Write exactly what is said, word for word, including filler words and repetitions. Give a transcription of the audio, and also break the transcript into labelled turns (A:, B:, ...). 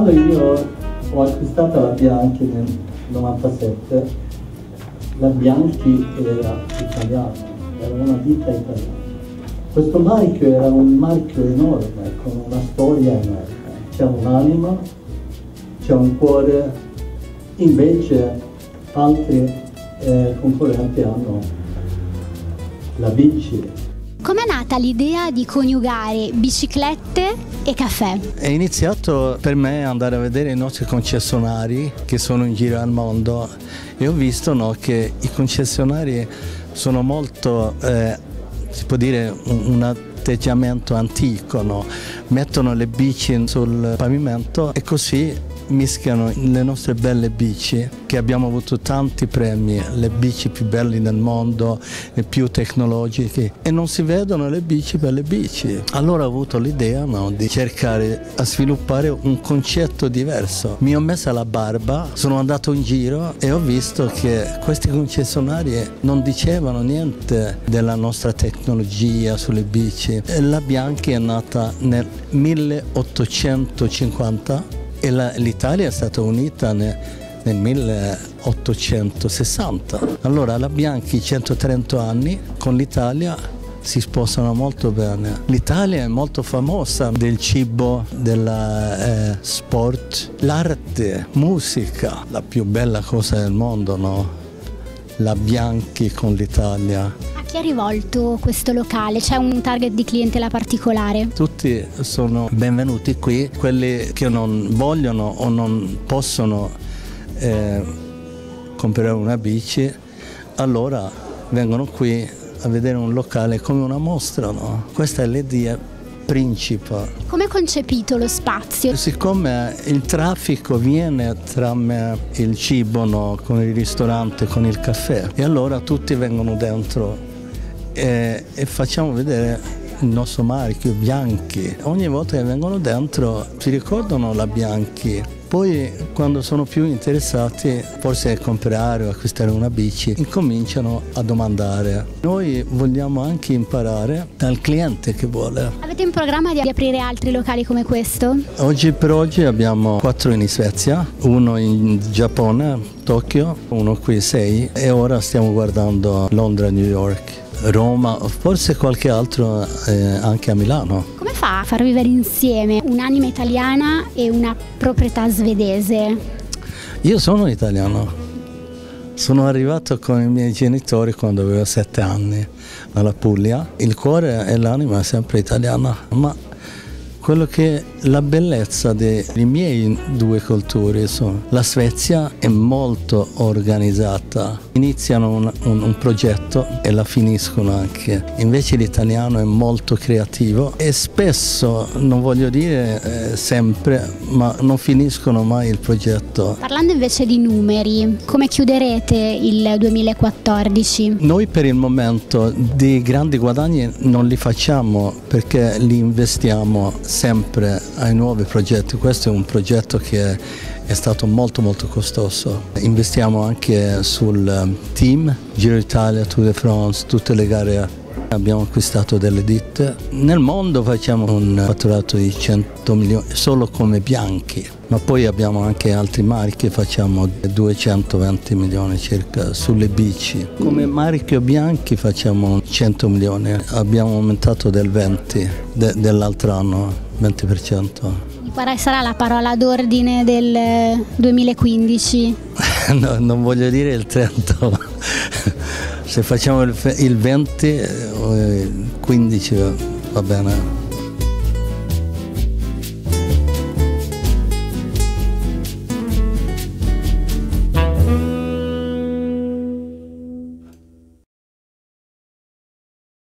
A: quando io ho acquistato la Bianchi nel novantasette, la Bianchi era italiana, era una ditta italiana. Questo marchio era un marchio enorme, con una storia enorme. C'è un'anima, c'è un cuore, invece altri eh, concorrenti hanno la bici.
B: Com'è nata l'idea di coniugare biciclette e caffè?
C: È iniziato per me andare a vedere i nostri concessionari che sono in giro al mondo e ho visto, no, che i concessionari sono molto, eh, si può dire, un, un atteggiamento antico, no? Mettono le bici sul pavimento e così mischiano le nostre belle bici, che abbiamo avuto tanti premi, le bici più belle del mondo, le più tecnologiche, e non si vedono le bici per le bici. Allora ho avuto l'idea, no, di cercare a sviluppare un concetto diverso. Mi ho messa la barba, sono andato in giro e ho visto che questi concessionari non dicevano niente della nostra tecnologia sulle bici. La Bianchi è nata nel milleottocentocinquanta e l'Italia è stata unita nel, nel milleottocentosessanta. Allora la Bianchi, centotrenta anni, con l'Italia si sposano molto bene. L'Italia è molto famosa del cibo, del eh, sport, l'arte, musica, la più bella cosa del mondo, no? La Bianchi con l'Italia.
B: A chi è rivolto questo locale? C'è un target di clientela particolare?
C: Tutti sono benvenuti qui, quelli che non vogliono o non possono eh, comprare una bici, allora vengono qui a vedere un locale come una mostra, no? Questa è l'idea principale.
B: Come è concepito lo spazio?
C: Siccome il traffico viene tra me, il cibo, no, con il ristorante, con il caffè, e allora tutti vengono dentro e, e facciamo vedere il nostro marchio, Bianchi. Ogni volta che vengono dentro si ricordano la Bianchi. Poi quando sono più interessati, forse a comprare o acquistare una bici, incominciano a domandare. Noi vogliamo anche imparare dal cliente che vuole.
B: Avete in programma di aprire altri locali come questo?
C: Oggi per oggi abbiamo quattro in Svezia, uno in Giappone, Tokyo, uno qui sei, e ora stiamo guardando Londra, New York, Roma, forse qualche altro eh, anche a Milano.
B: Come fa a far vivere insieme un'anima italiana e una proprietà svedese?
C: Io sono italiano, sono arrivato con i miei genitori quando avevo sette anni alla Puglia. Il cuore e l'anima è sempre italiana, ma quello che la bellezza dei miei due culture sono: la Svezia è molto organizzata, iniziano un, un, un progetto e la finiscono anche, invece l'italiano è molto creativo e spesso, non voglio dire eh, sempre, ma non finiscono mai il progetto.
B: Parlando invece di numeri, come chiuderete il duemilaquattordici?
C: Noi per il momento di grandi guadagni non li facciamo perché li investiamo sempre ai nuovi progetti. Questo è un progetto che è stato molto molto costoso. Investiamo anche sul team, Giro d'Italia, Tour de France, tutte le gare. Abbiamo acquistato delle ditte. Nel mondo facciamo un fatturato di cento milioni solo come Bianchi, ma poi abbiamo anche altri marchi, facciamo duecentoventi milioni circa sulle bici. Come marchio Bianchi facciamo cento milioni, abbiamo aumentato del venti de, dell'altro anno, venti per cento.
B: Quale sarà la parola d'ordine del duemilaquindici?
C: No, non voglio dire il trenta, se facciamo il venti, il quindici va bene.